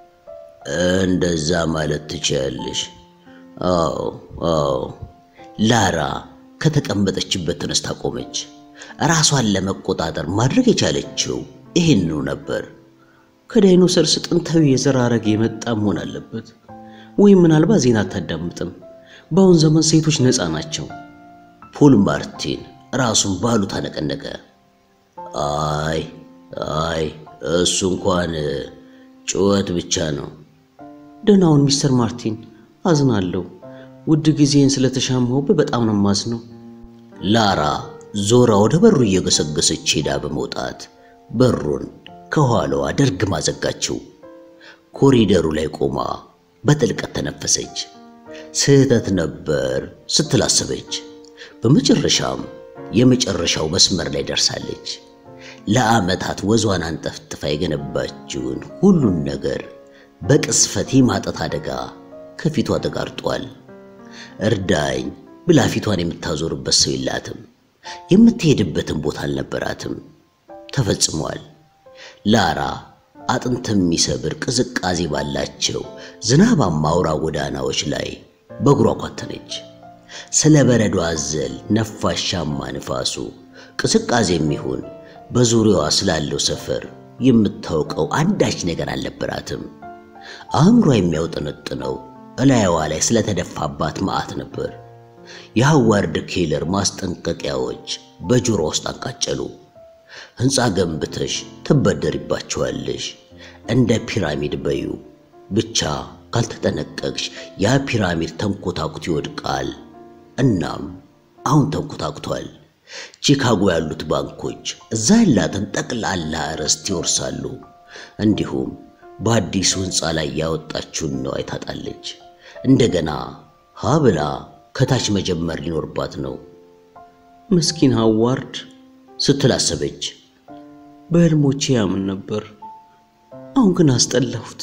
እንደዛ ማለት ትችያለሽ። አዎ አዎ። ላራ ከተቀመጠችበት ተነስታ ቆመች። ራሷን ለመቆጣጠር ማድረግ የቻለችው ይሄንኑ ነበር። ከዳይኖሰርስ ጥንታዊ የዘር ሐረግ የመጣ መሆን አለበት። ወይ ምናልባት ዜና አታዳምጥም። በአሁን ዘመን ሴቶች ነፃ ናቸው። ፖል ማርቲን ራሱን ባሉ ታነቀነቀ። አይ አይ እሱ እንኳን ጩኸት ብቻ ነው። ደህናውን ሚስተር ማርቲን፣ አዝናለሁ። ውድ ጊዜን ስለተሻማሁበት በጣም ነው የማዝነው። ላራ ዞራ ወደ በሩ እየገሰገሰች ሄዳ በመውጣት በሩን ከኋላዋ ደርግማ ዘጋችው። ኮሪደሩ ላይ ቆማ በጥልቀት ተነፈሰች። ስህተት ነበር ስትል አሰበች። በመጨረሻም የመጨረሻው መስመር ላይ ደርሳለች። ለዓመታት ወዟን አንጠፍጥፋ የገነባችውን ሁሉን ነገር በቅስፈት የማጣት አደጋ ከፊቷ ተጋርጧል። እርዳኝ ብላ ፊቷን የምታዞርበት ሰው የላትም። የምትሄድበትን ቦታ አልነበራትም። ተፈጽሟል። ላራ አጥንት የሚሰብር ቅዝቃዜ ባላቸው ዝናባማ አውራ ጎዳናዎች ላይ በእግሯ ኳተነች። ስለ በረዶ አዘል ነፋሻማ ንፋሱ ቅዝቃዜ የሚሆን በዙሪያዋ ስላለው ሰፈር የምታውቀው አንዳች ነገር አልነበራትም። አእምሯ የሚያውጠነጥነው እላይዋ ላይ ስለተደፋባት መዓት ነበር። የሃዋርድ ኬለር ማስጠንቀቂያዎች በጆሮ ውስጥ አቃጨሉ። ህንፃ ገንብተሽ ትበደሪባቸዋለሽ፣ እንደ ፒራሚድ በዩ። ብቻ ካልተጠነቀቅሽ ያ ፒራሚድ ተንኮታኩት ይወድቃል። እናም አሁን ተንኮታኩቷል። ቺካጎ ያሉት ባንኮች እዛ ያላትን ጠቅላላ ርስት ይወርሳሉ። እንዲሁም በአዲሱ ህንፃ ላይ ያወጣችውን ነዋይ ታጣለች። እንደገና ሀብላ ከታች መጀመር ሊኖርባት ነው። ምስኪን ሃዋርድ ስትል አሰበች። በህልሞቼ ያምን ነበር፣ አሁን ግን አስጠላሁት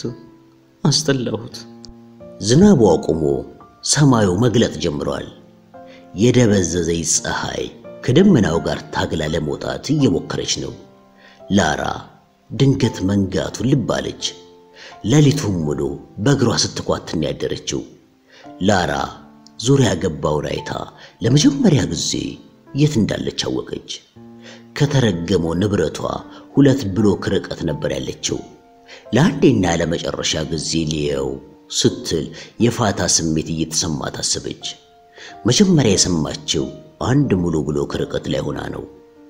አስጠላሁት። ዝናቡ አቁሞ ሰማዩ መግለጥ ጀምሯል። የደበዘዘ ፀሐይ ከደመናው ጋር ታግላ ለመውጣት እየሞከረች ነው። ላራ ድንገት መንጋቱን ልብ አለች። ሌሊቱን ሙሉ በእግሯ ስትኳትን ያደረችው ላራ ዙሪያ ገባውን አይታ ለመጀመሪያ ጊዜ የት እንዳለች አወቀች። ከተረገመው ንብረቷ ሁለት ብሎክ ርቀት ነበር ያለችው። ለአንዴና ለመጨረሻ ጊዜ ሊየው ስትል የፋታ ስሜት እየተሰማት አሰበች። መጀመሪያ የሰማችው አንድ ሙሉ ብሎክ ርቀት ላይ ሆና ነው።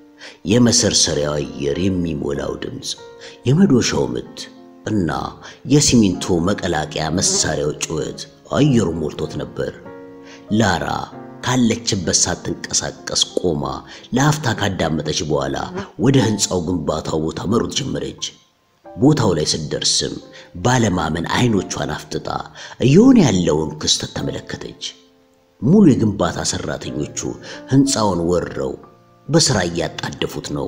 የመሰርሰሪያው አየር የሚሞላው ድምፅ፣ የመዶሻው ምት እና የሲሚንቶ መቀላቀያ መሳሪያው ጩኸት አየሩ ሞልቶት ነበር። ላራ ካለችበት ሳትንቀሳቀስ ቆማ ለአፍታ ካዳመጠች በኋላ ወደ ህንፃው ግንባታው ቦታ መሮጥ ጀመረች። ቦታው ላይ ስትደርስም ባለማመን አይኖቿን አፍጥጣ እየሆነ ያለውን ክስተት ተመለከተች። ሙሉ የግንባታ ሰራተኞቹ ህንፃውን ወረው በስራ እያጣደፉት ነው።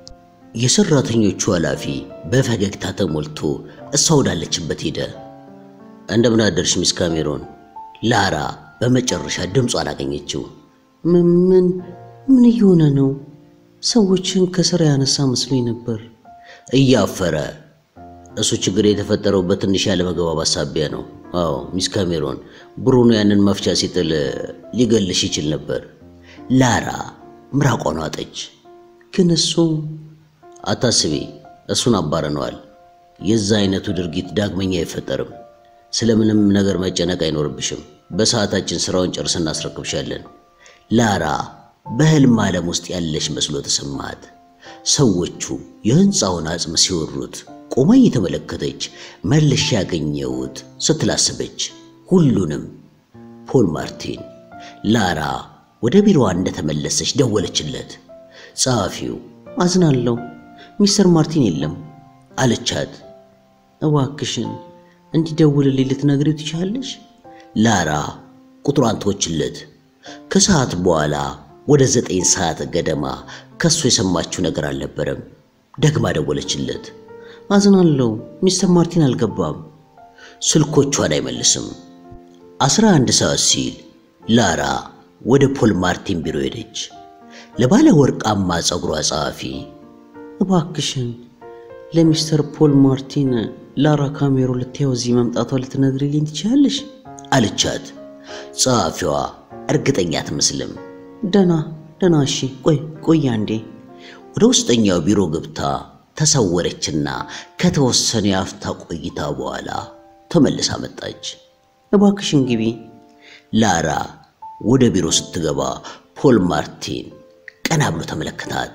የሰራተኞቹ ኃላፊ በፈገግታ ተሞልቶ እሷ ወዳለችበት ሄደ። እንደምን አደርሽ ሚስ ካሜሮን? ላራ በመጨረሻ ድምጿን አገኘችው። ምን ምን ምን እየሆነ ነው? ሰዎችን ከስራ ያነሳ መስሎኝ ነበር። እያፈረ እሱ ችግር የተፈጠረው በትንሽ ያለ መግባባት ሳቢያ ነው። አዎ ሚስ ካሜሮን ብሩኖ ያንን መፍቻ ሲጥል ሊገልሽ ይችል ነበር። ላራ ምራቋን ዋጠች። ግን እሱ አታስቢ፣ እሱን አባረነዋል። የዛ አይነቱ ድርጊት ዳግመኛ አይፈጠርም። ስለምንም ነገር መጨነቅ አይኖርብሽም። በሰዓታችን ስራውን ጨርሰን እናስረክብሻለን። ላራ በህልም ዓለም ውስጥ ያለሽ መስሎ ተሰማት። ሰዎቹ የህንፃውን አጽም ሲወሩት ቆማ እየተመለከተች መልሼ ያገኘሁት ስትላስበች ሁሉንም ፖል ማርቲን። ላራ ወደ ቢሮዋ እንደተመለሰች ደወለችለት። ጸሐፊው አዝናለሁ ሚስተር ማርቲን የለም አለቻት። እባክሽን እንዲደውልልኝ ልትነግሪው ትችያለሽ? ላራ ቁጥሯን ተወችለት። ከሰዓት በኋላ ወደ ዘጠኝ ሰዓት ገደማ ከሱ የሰማችው ነገር አልነበረም። ደግማ ደወለችለት። አዝናለሁ ሚስተር ማርቲን አልገባም። ስልኮቿን አይመልስም። አስራ አንድ ሰዓት ሲል ላራ ወደ ፖል ማርቲን ቢሮ ሄደች። ለባለ ወርቃማ ጸጉሯ ጸሐፊ እባክሽን ለሚስተር ፖል ማርቲን ላራ ካሜሮ ልትያው እዚህ መምጣቷ ልትነግሪልኝ ትችያለሽ? አለቻት። ጸሐፊዋ እርግጠኛ አትመስልም። ደና ደና እሺ ቆይ ቆይ አንዴ። ወደ ውስጠኛው ቢሮ ገብታ ተሰወረችና ከተወሰነ ያፍታ ቆይታ በኋላ ተመልሳ መጣች። እባክሽን ግቢ። ላራ ወደ ቢሮ ስትገባ ፖል ማርቲን ቀና ብሎ ተመለከታት።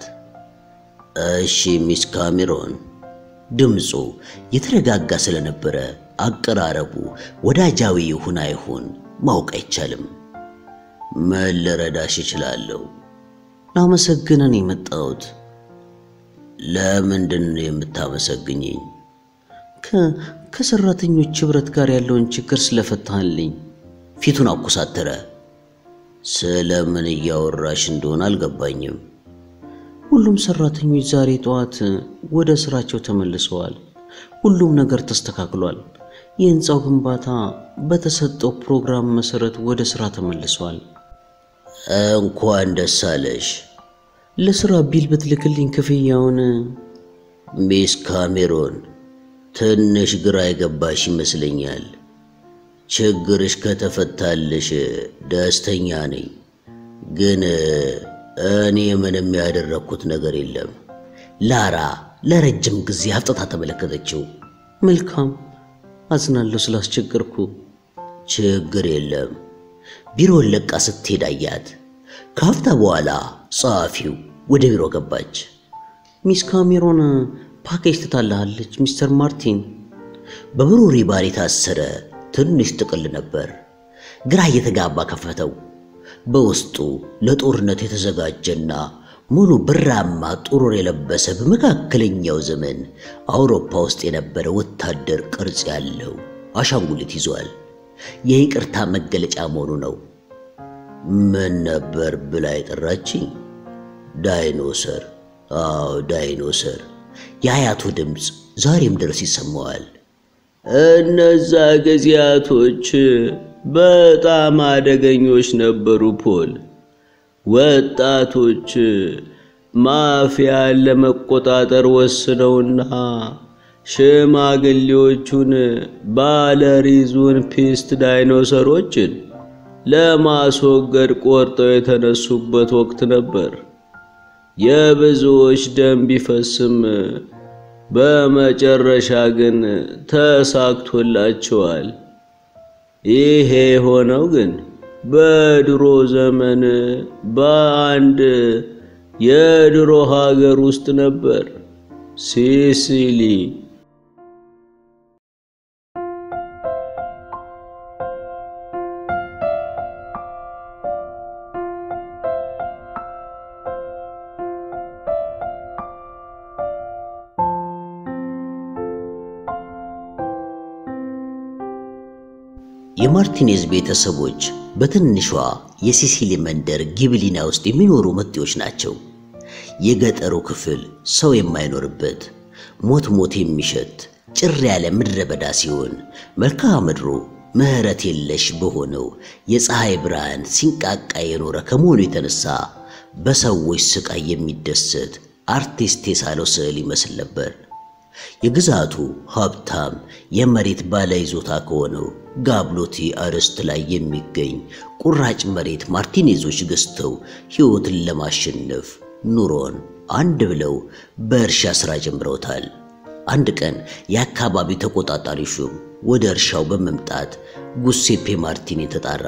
እሺ ሚስ ካሜሮን። ድምፁ የተረጋጋ ስለነበረ አቀራረቡ ወዳጃዊ ይሁን አይሁን ማወቅ አይቻልም። ምን ልረዳሽ እችላለሁ? ላመሰግነን የመጣሁት። ለምንድን ነው የምታመሰግኝኝ? ከሰራተኞች ህብረት ጋር ያለውን ችግር ስለፈታህልኝ። ፊቱን አኩሳተረ። ስለምን እያወራሽ እንደሆነ አልገባኝም። ሁሉም ሰራተኞች ዛሬ ጠዋት ወደ ስራቸው ተመልሰዋል። ሁሉም ነገር ተስተካክሏል። የህንጻው ግንባታ በተሰጠው ፕሮግራም መሰረት ወደ ስራ ተመልሷል። እንኳን ደስ አለሽ። ለስራ ቢል ብትልክልኝ ክፍያውን። ሚስ ካሜሮን ትንሽ ግራ የገባሽ ይመስለኛል። ችግርሽ ከተፈታልሽ ደስተኛ ነኝ፣ ግን እኔ ምንም ያደረኩት ነገር የለም። ላራ ለረጅም ጊዜ አፍጥታ ተመለከተችው። መልካም፣ አዝናለሁ ስላስቸገርኩ። ችግር የለም። ቢሮውን ለቃ ስትሄድ አያት። ካፍታ በኋላ ጸሐፊው ወደ ቢሮ ገባች። ሚስ ካሜሮን ፓኬጅ ትታለሃለች ሚስተር ማርቲን። በብሩ ሪባን የታሰረ ትንሽ ጥቅል ነበር። ግራ እየተጋባ ከፈተው። በውስጡ ለጦርነት የተዘጋጀና ሙሉ ብራማ ጡሩር የለበሰ በመካከለኛው ዘመን አውሮፓ ውስጥ የነበረ ወታደር ቅርጽ ያለው አሻንጉሊት ይዟል። የይቅርታ መገለጫ መሆኑ ነው። ምን ነበር ብላ የጠራችኝ? ዳይኖሰር። አዎ ዳይኖሰር። የአያቱ ድምፅ ዛሬም ድረስ ይሰማዋል። እነዛ ጊዜያቶች በጣም አደገኞች ነበሩ ፖል። ወጣቶች ማፊያን ለመቆጣጠር ወስነውና ሽማግሌዎቹን ባለሪዙን ፒስት ዳይኖሰሮችን ለማስወገድ ቆርጠው የተነሱበት ወቅት ነበር። የብዙዎች ደም ቢፈስም በመጨረሻ ግን ተሳክቶላቸዋል። ይሄ ሆነው ግን በድሮ ዘመን በአንድ የድሮ ሀገር ውስጥ ነበር፣ ሲሲሊ። የማርቲኔዝ ቤተሰቦች በትንሿ የሲሲሊ መንደር ጊብሊና ውስጥ የሚኖሩ መጤዎች ናቸው። የገጠሩ ክፍል ሰው የማይኖርበት ሞት ሞት የሚሸት ጭር ያለ ምድረ በዳ ሲሆን መልክዓ ምድሩ ምህረት የለሽ በሆነው የፀሐይ ብርሃን ሲንቃቃ የኖረ ከመሆኑ የተነሳ በሰዎች ስቃይ የሚደሰት አርቲስት የሳለው ስዕል ይመስል ነበር። የግዛቱ ሀብታም የመሬት ባለይዞታ ከሆነው ጋብሎቲ አርስት ላይ የሚገኝ ቁራጭ መሬት ማርቲኔዞች ገዝተው ሕይወትን ለማሸነፍ ኑሮን አንድ ብለው በእርሻ ሥራ ጀምረውታል። አንድ ቀን የአካባቢ ተቆጣጣሪ ሹም ወደ እርሻው በመምጣት ጉሴፔ ማርቲኒ ተጣራ።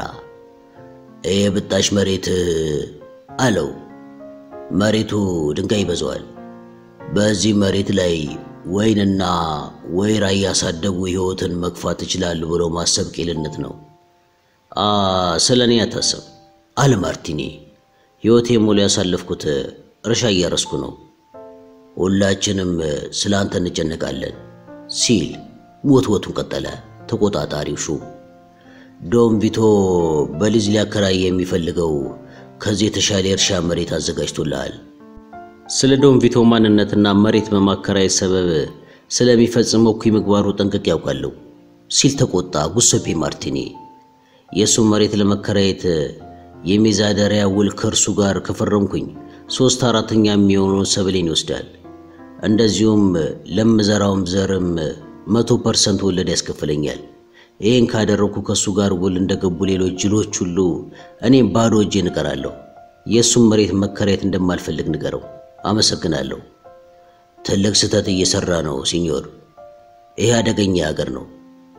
የብጣሽ መሬት አለው። መሬቱ ድንጋይ ይበዛዋል። በዚህ መሬት ላይ ወይንና ወይራ ያሳደጉ ሕይወትን መግፋት ይችላል ብሎ ማሰብ ቄልነት ነው። አ ስለኔ አታስብ አለ ማርቲኒ። ሕይወቴ ሙሉ ያሳለፍኩት እርሻ እያረስኩ ነው። ሁላችንም ስላንተ እንጨነቃለን ሲል ወትወቱን ቀጠለ ተቆጣጣሪው ሹም። ዶን ቪቶ በሊዝ ሊያከራይ የሚፈልገው ከዚህ የተሻለ እርሻ መሬት አዘጋጅቶልሃል። ስለ ዶን ቪቶ ማንነትና መሬት በማከራይ ሰበብ ስለሚፈጽመው እኩይ ምግባሩ ጠንቅቄ ያውቃለሁ ሲል ተቆጣ ጉሴፔ ማርቲኒ። የሱ መሬት ለመከራየት የሚዛደሪያ ውል ከእርሱ ጋር ከፈረምኩኝ ሶስት አራተኛ የሚሆነውን ሰብሌን ይወስዳል። እንደዚሁም ለምዘራውም ዘርም መቶ ፐርሰንት ወለድ ያስከፍለኛል። ይህን ካደረኩ ከሱ ጋር ውል እንደገቡ ሌሎች ጅሎች ሁሉ እኔም ባዶ እጄን እቀራለሁ። የሱም መሬት መከራየት እንደማልፈልግ ንገረው። አመሰግናለሁ። ትልቅ ስህተት እየሰራ ነው ሲኞር። ይህ አደገኛ ሀገር ነው።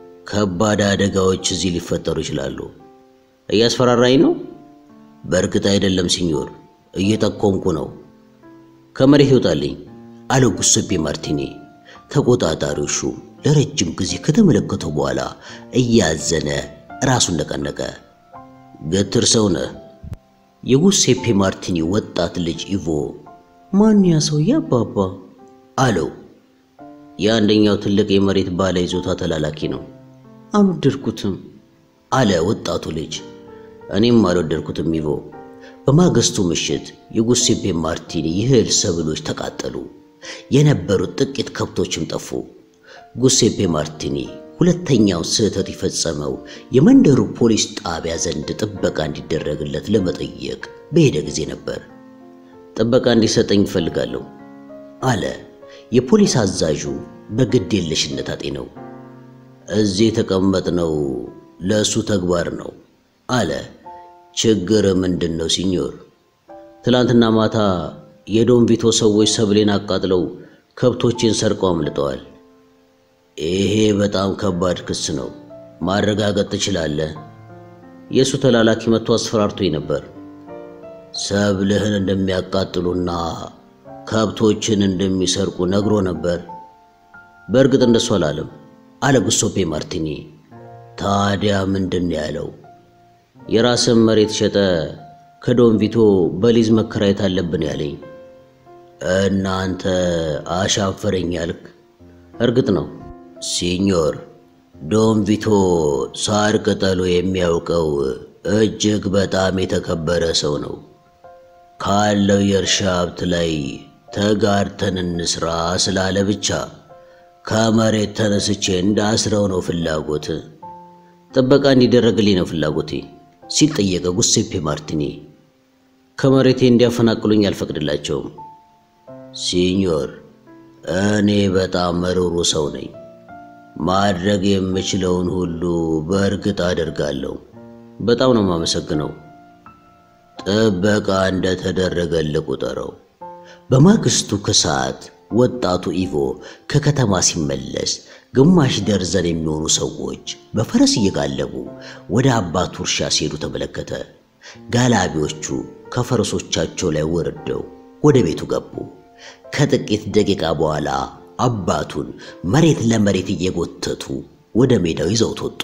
ከባድ አደጋዎች እዚህ ሊፈጠሩ ይችላሉ። እያስፈራራኝ ነው? በእርግጥ አይደለም ሲኞር፣ እየጠቆምኩ ነው። ከመሬት ይወጣልኝ አለ ጉሴፔ ማርቲኒ። ተቆጣጣሪው ሹም ለረጅም ጊዜ ከተመለከተው በኋላ እያዘነ ራሱን ነቀነቀ። ገትር ሰው ነህ። የጉሴፔ ማርቲኒ ወጣት ልጅ ኢቮ ማን ያ ሰውዬ አባባ አለው። የአንደኛው ትልቅ የመሬት ባለይዞታ ተላላኪ ነው። አልወደድኩትም አለ ወጣቱ ልጅ። እኔም አልወደድኩትም ኢቮ። በማግስቱ ምሽት የጉሴፔ ማርቲኒ የእህል ሰብሎች ተቃጠሉ። የነበሩት ጥቂት ከብቶችም ጠፉ። ጉሴፔ ማርቲኒ ሁለተኛው ስህተት የፈጸመው የመንደሩ ፖሊስ ጣቢያ ዘንድ ጥበቃ እንዲደረግለት ለመጠየቅ በሄደ ጊዜ ነበር። ጥበቃ እንዲሰጠኝ እፈልጋለሁ አለ። የፖሊስ አዛዡ በግድ የለሽነት አጤነው። እዚህ የተቀመጥነው ለእሱ ተግባር ነው አለ። ችግር ምንድን ነው ሲኞር? ትላንትና ማታ የዶን ቪቶ ሰዎች ሰብሌን አቃጥለው ከብቶችን ሰርቀው አምልጠዋል። ይሄ በጣም ከባድ ክስ ነው። ማረጋገጥ ትችላለህ? የሱ ተላላኪ መጥቶ አስፈራርቶኝ ነበር። ሰብልህን እንደሚያቃጥሉና ከብቶችን እንደሚሰርቁ ነግሮ ነበር። በእርግጥ እንደሱ አላለም አለ ጉሴፔ ማርቲኒ። ታዲያ ምንድን ያለው? የራስን መሬት ሸጠ ከዶን ቪቶ በሊዝ መከራየት አለብን ያለኝ። እናንተ አሻፈረኝ አልክ? እርግጥ ነው ሲኞር፣ ዶን ቪቶ ሳር ቅጠሉ የሚያውቀው እጅግ በጣም የተከበረ ሰው ነው። ካለው የእርሻ ሀብት ላይ ተጋርተን እንስራ ስላለ ብቻ ከመሬት ተነስቼ እንዳስረው ነው ፍላጎት። ጥበቃ እንዲደረግልኝ ነው ፍላጎቴ ሲል ጠየቀ ጉሴፔ ማርቲኒ። ከመሬቴ እንዲያፈናቅሉኝ አልፈቅድላቸውም ሲኞር። እኔ በጣም መሩሩ ሰው ነኝ። ማድረግ የምችለውን ሁሉ በእርግጥ አደርጋለሁ። በጣም ነው የማመሰግነው። ጥበቃ እንደተደረገልህ ቁጠረው። በማግስቱ ከሰዓት ወጣቱ ኢቮ ከከተማ ሲመለስ ግማሽ ደርዘን የሚሆኑ ሰዎች በፈረስ እየጋለቡ ወደ አባቱ እርሻ ሲሄዱ ተመለከተ። ጋላቢዎቹ ከፈረሶቻቸው ላይ ወርደው ወደ ቤቱ ገቡ። ከጥቂት ደቂቃ በኋላ አባቱን መሬት ለመሬት እየጎተቱ ወደ ሜዳው ይዘውት ወጡ።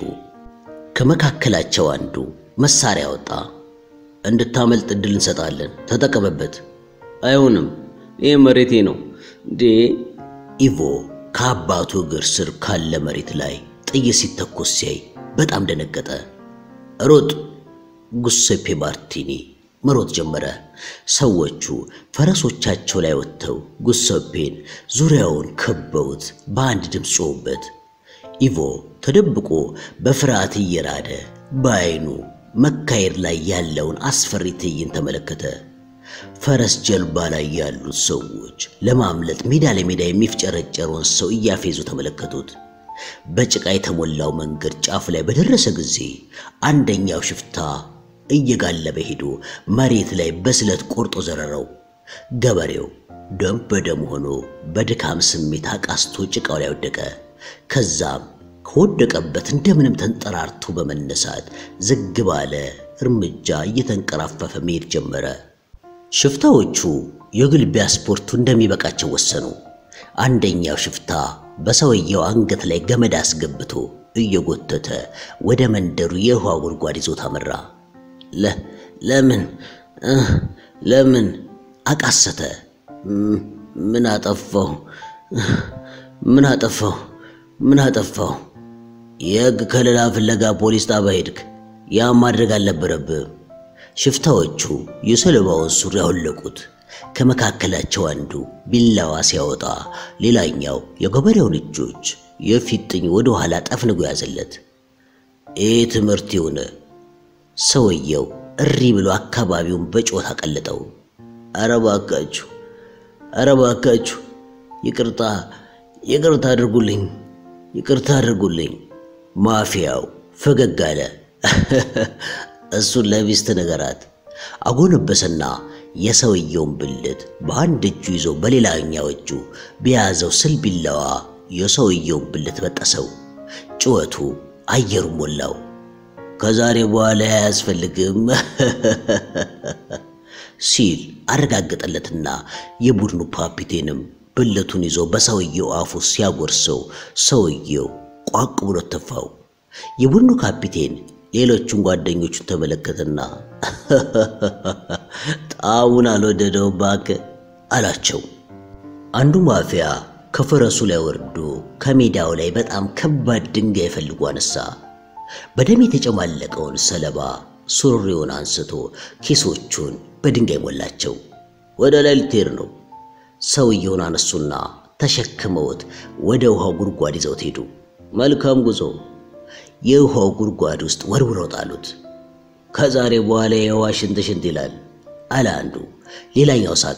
ከመካከላቸው አንዱ መሳሪያ ወጣ። እንድታመልጥ እድል እንሰጣለን፣ ተጠቀመበት። አይሆንም፣ ይሄ መሬቴ ነው እንዴ! ኢቮ ከአባቱ እግር ስር ካለ መሬት ላይ ጥይት ሲተኮስ ሲያይ በጣም ደነገጠ። ሮጥ! ጉሴፔ ማርቲኒ መሮጥ ጀመረ። ሰዎቹ ፈረሶቻቸው ላይ ወጥተው ጉሴፔን ዙሪያውን ከበውት በአንድ ድምፅ ጮሁበት። ኢቮ ተደብቆ በፍርሃት እየራደ በዓይኑ መካሄድ ላይ ያለውን አስፈሪ ትዕይንት ተመለከተ። ፈረስ ጀልባ ላይ ያሉት ሰዎች ለማምለጥ ሜዳ ለሜዳ የሚፍጨረጨረውን ሰው እያፌዙ ተመለከቱት። በጭቃ የተሞላው መንገድ ጫፍ ላይ በደረሰ ጊዜ አንደኛው ሽፍታ እየጋለበ ሄዶ መሬት ላይ በስለት ቆርጦ ዘረረው። ገበሬው ደም በደም ሆኖ በድካም ስሜት አቃስቶ ጭቃው ላይ ወደቀ። ከዛም ከወደቀበት እንደምንም ተንጠራርቶ በመነሳት ዝግ ባለ እርምጃ እየተንቀራፈፈ መሄድ ጀመረ። ሽፍታዎቹ የግልቢያ ስፖርቱ እንደሚበቃቸው ወሰኑ። አንደኛው ሽፍታ በሰውየው አንገት ላይ ገመድ አስገብቶ እየጎተተ ወደ መንደሩ የውሃ ጉድጓድ ይዞት አመራ። ለ ለምን ለምን አቃሰተ። ምን አጠፋው ምን አጠፋው ምን አጠፋው? የሕግ ከለላ ፍለጋ ፖሊስ ጣቢያ ሄድክ። ያ ማድረግ አልነበረብህም። ሽፍታዎቹ የሰለባውን ሱሪ አወለቁት። ከመካከላቸው አንዱ ቢላዋ ሲያወጣ ሌላኛው የገበሬውን እጆች የፊጥኝ ወደ ኋላ ጠፍንጎ ያዘለት። ይህ ትምህርት ይሁን። ሰውየው እሪ ብሎ አካባቢውን በጮት አቀለጠው። ኧረ እባካችሁ ኧረ እባካችሁ ይቅርታ ይቅርታ አድርጉልኝ ይቅርታ አድርጉልኝ። ማፊያው ፈገግ አለ። እሱን ለሚስት ነገራት። አጎነበሰና የሰውየውን ብልት በአንድ እጁ ይዞ በሌላኛው እጁ በያዘው ስል ቢላዋ የሰውየውን ብልት በጠሰው። ጩኸቱ አየሩ ሞላው። ከዛሬ በኋላ አያስፈልግም ሲል አረጋገጠለትና የቡድኑ ካፒቴንም ብልቱን ይዞ በሰውየው አፉ ሲያጎርሰው ሰውየው ቋቅ ብሎ ተፋው። የቡድኑ ካፒቴን ሌሎቹን ጓደኞቹን ተመለከተና ጣውን አልወደደው ባከ አላቸው። አንዱ ማፊያ ከፈረሱ ላይ ወርዶ ከሜዳው ላይ በጣም ከባድ ድንጋይ ፈልጎ አነሳ። በደም የተጨማለቀውን ሰለባ ሱሪውን አንስቶ ኪሶቹን በድንጋይ ሞላቸው። ወደ ላይ ልትሄድ ነው። ሰውየውን አነሱና ተሸክመውት ወደ ውሃው ጉድጓድ ይዘውት ሄዱ። መልካም ጉዞ። የውሃው ጉድጓድ ውስጥ ወርውረው ጣሉት። ከዛሬ በኋላ የውሃ ሽንት ሽንት ይላል አለ አንዱ። ሌላኛው ሳቀ።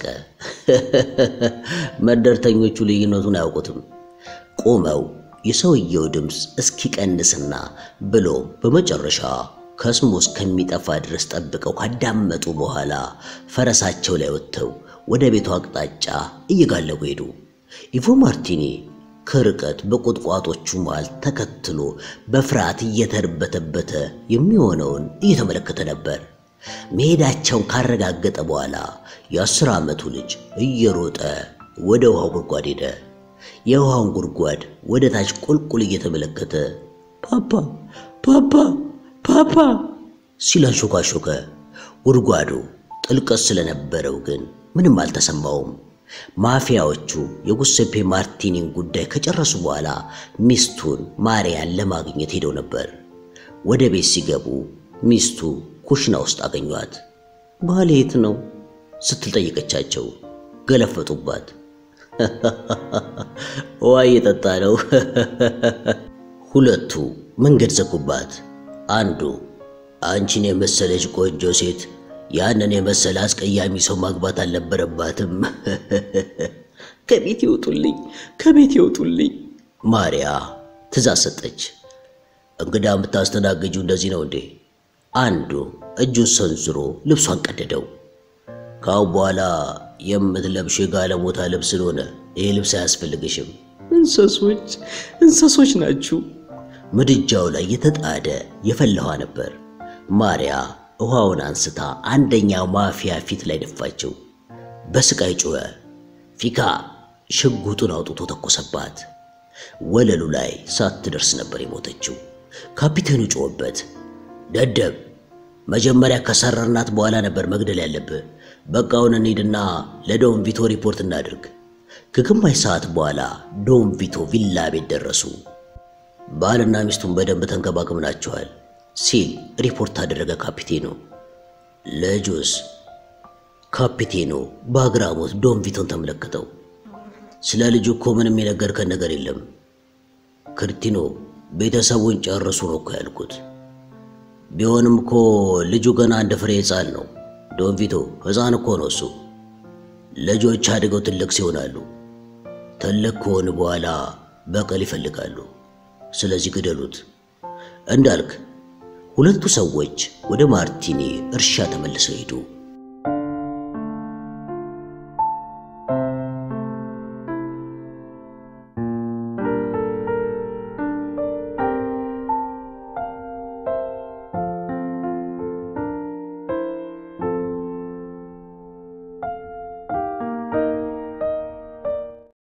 መደርተኞቹ ልዩነቱን አያውቁትም። ቆመው የሰውየው ድምፅ እስኪቀንስና ብሎ በመጨረሻ ከስሞ እስከሚጠፋ ድረስ ጠብቀው ካዳመጡ በኋላ ፈረሳቸው ላይ ወጥተው ወደ ቤቱ አቅጣጫ እየጋለቡ ሄዱ። ኢቮ ማርቲኒ ከርቀት በቁጥቋጦቹ መሃል ተከትሎ በፍርሃት እየተርበተበተ የሚሆነውን እየተመለከተ ነበር። መሄዳቸውን ካረጋገጠ በኋላ የአስር ዓመቱ ልጅ እየሮጠ ወደ ውሃው ጉድጓድ ሄደ። የውሃውን ጉድጓድ ወደ ታች ቁልቁል እየተመለከተ ፓፓ ፓፓ ፓፓ ሲል አንሾካሾከ። ጉድጓዱ ጥልቀት ስለነበረው ግን ምንም አልተሰማውም። ማፊያዎቹ የጉሴፔ ማርቲኒን ጉዳይ ከጨረሱ በኋላ ሚስቱን ማሪያን ለማግኘት ሄደው ነበር። ወደ ቤት ሲገቡ ሚስቱ ኩሽና ውስጥ አገኟት። ባሌ የት ነው ስትል ጠየቀቻቸው። ገለፈጡባት። ውሃ እየጠጣ ነው። ሁለቱ መንገድ ዘጉባት። አንዱ አንቺን የመሰለች ቆንጆ ሴት ያንን የመሰለ አስቀያሚ ሰው ማግባት አልነበረባትም። ከቤት ይወጡልኝ ከቤት ይወጡልኝ ማሪያ ትእዛዝ ሰጠች። እንግዳ የምታስተናግጂው እንደዚህ ነው እንዴ? አንዱ እጁን ሰንዝሮ ልብሷን ቀደደው። ካው በኋላ የምትለብሽ የጋለሞታ ልብስ ስለሆነ ይሄ ልብስ አያስፈልግሽም። እንሰሶች እንሰሶች ናችሁ። ምድጃው ላይ የተጣደ የፈላዋ ነበር። ማሪያ ውሃውን አንስታ አንደኛው ማፊያ ፊት ላይ ደፋችው። በስቃይ ጮኸ። ፊካ ሽጉጡን አውጥቶ ተኮሰባት። ወለሉ ላይ ሳትደርስ ነበር የሞተችው። ካፒቴኑ ጮኸበት። ደደብ፣ መጀመሪያ ከሰረርናት በኋላ ነበር መግደል ያለብህ። በቃውን እንሂድና ለዶን ቪቶ ሪፖርት እናድርግ። ከግማሽ ሰዓት በኋላ ዶን ቪቶ ቪላ ቤት ደረሱ። ባልና ሚስቱን በደንብ ተንከባክበናቸዋል ሲል ሪፖርት አደረገ ካፒቴኑ። ልጁስ? ካፒቴኑ በአግራሞት ዶን ቪቶን ተመለከተው። ስለ ልጁ እኮ ምንም የነገርከን ነገር የለም። ክርቲኖ ቤተሰቡን ጨርሱ ነው እኮ ያልኩት። ቢሆንም እኮ ልጁ ገና እንደ ፍሬ ሕፃን ነው። ዶን ቪቶ ሕፃን እኮ ነው እሱ። ልጆች አድገው ትልቅ ሲሆናሉ። ትልቅ ከሆኑ በኋላ በቀል ይፈልጋሉ። ስለዚህ ግደሉት። እንዳልክ ሁለቱ ሰዎች ወደ ማርቲኒ እርሻ ተመልሰው ሄዱ።